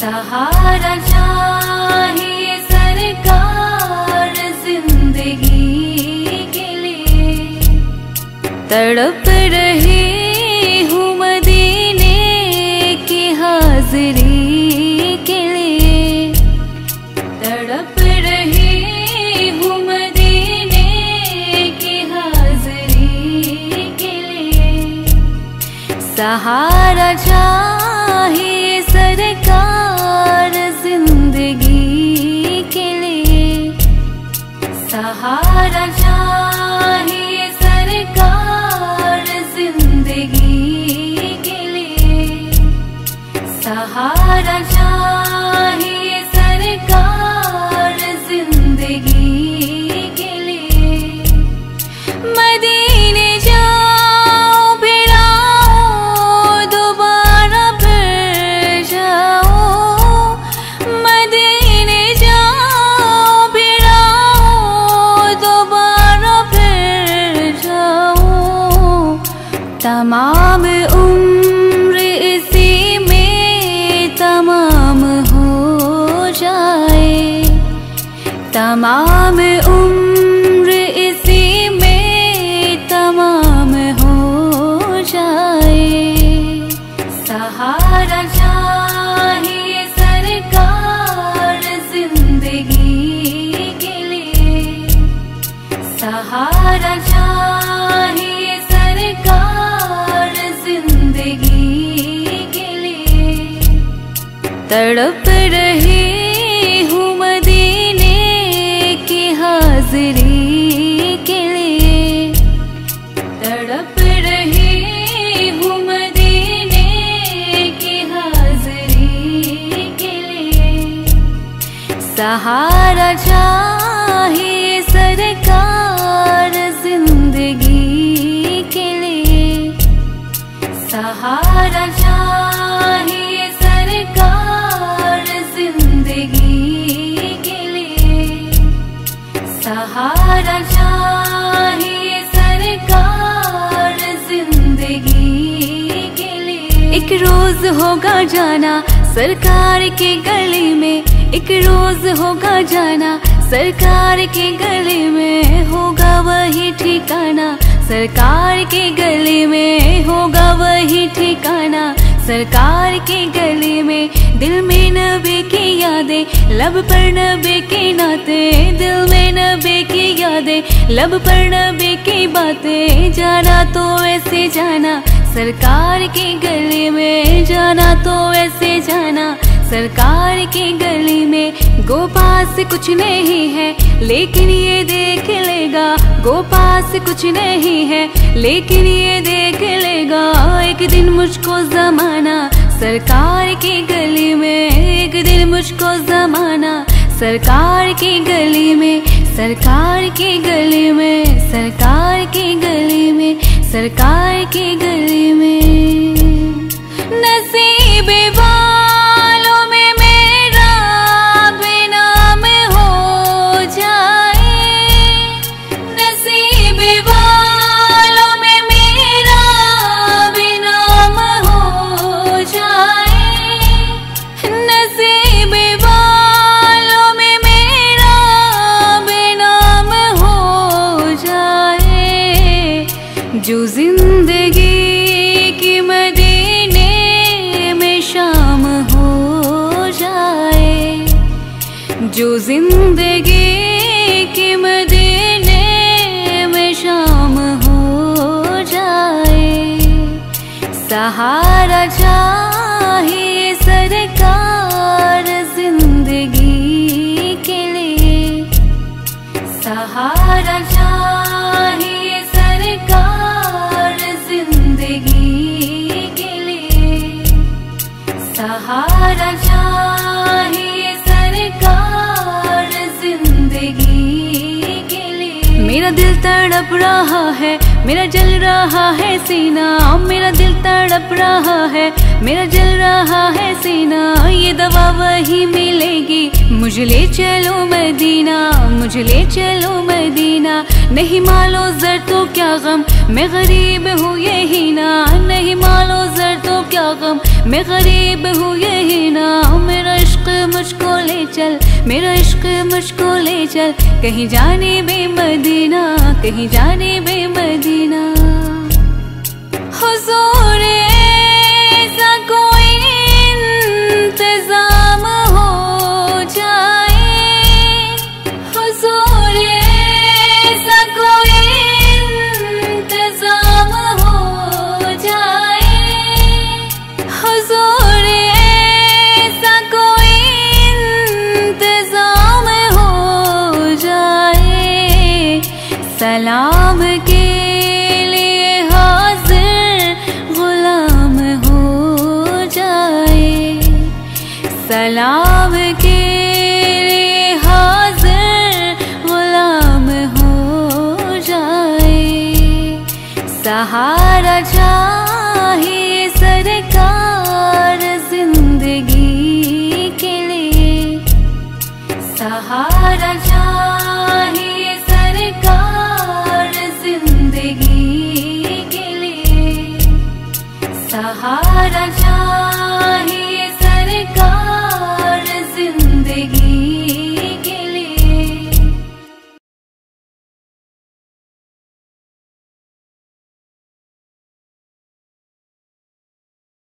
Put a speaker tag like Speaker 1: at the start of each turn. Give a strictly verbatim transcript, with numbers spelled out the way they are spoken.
Speaker 1: सहारा चाहिए सरकार जिंदगी के लिए, तड़प रही हूँ मदीने की हाजिरी के लिए, तड़प रही हूँ मदीने की हाजिरी के लिए। सहारा चाहिए सरकार जिंदगी के लिए, सहारा चाहिए सरकार जिंदगी के लिए, सहारा चाहिए सरकार जिंदगी के लिए। मदीने जाओ फिर आओ दोबारा फिर जाओ, मदीने जाओ फिर आओ दोबारा फिर जाओ। तमाम उम्र इसी में तमाम हो जाए, तमाम उम्र इसी में तमाम हो जाए। सहारा चाहिए सरकार जिंदगी के लिए, सहारा चाहिए सरकार जिंदगी के लिए। तड़प रही हूँ मदीने की हाजिरी के लिए, तड़प रही हूँ मदीने की हाजिरी के लिए। सहारा चाहिए सरकार जिंदगी के लिए, सहारा चाहिए सरकार जिंदगी के लिए, सहारा चाहिए सरकार जिंदगी के लिए। एक रोज होगा जाना सरकार के गली में, एक रोज होगा जाना सरकार के गली में, होगा वही ठिकाना सरकार के गली में, होगा वही ठिकाना सरकार के गली में। दिल में नबी की यादें, लब पर नबी की नाते, दिल में नबी की यादें, लब पर नबी की बातें। जाना तो ऐसे जाना सरकार की गली में, जाना तो ऐसे जाना सरकार की गली में। गो पास कुछ नहीं है लेकिन ये देख लेगा, गो पास कुछ नहीं है लेकिन ये देख लेगा। एक दिन मुझको जमाना सरकार की गली में, एक दिन मुझको जमाना सरकार की गली में, सरकार की गली में, सरकार की गली में, सरकार की गली में। नसीब वालों में मेरा भी नाम हो जाए, नसीब वालों में मेरा भी नाम हो जाए, नसीब वालों में मेरा भी नाम हो जाए। जो जिंदगी की मदीने में शाम हो जाए, जो जिंदगी की मदीने में शाम हो जाए। सहारा चाहिए सरकार जिंदगी के लिए, सहारा चाहिए सरकार जिंदगी के लिए, सहारा चाहिए सरकार जिंदगी के लिए। मेरा दिल तड़प रहा है, मेरा जल रहा है सीना, मेरा दिल तड़प रहा है, मेरा जल रहा है सीना। ये दवा वही मिलेगी, मुझे ले चलो मदीना, मुझे ले चलो मदीना। नहीं मालो जर तो क्या गम, मैं गरीब हूँ यही ना, नहीं मालो जर तो क्या गम, मैं गरीब हूँ यही ना। मेरा चल, मेरा इश्क मुझको ले चल, कहीं जाने बे मदीना, कहीं जाने बे मदीना। हुजूर ऐसा कोई इंतजाम हो जाए, हुजूर ऐसा कोई इंतजाम हो जाए, हुजूर ऐसा कोई इंतजाम हो जाए। सलाम के लिए हाजिर गुलाम हो जाए, सलाम के लिए हाजिर गुलाम हो जाए। सहारा चाहिए सरकार जिंदगी के लिए, सहारा चाहिए सरकार जिंदगी के लिए, सहारा चाहिए सरकार जिंदगी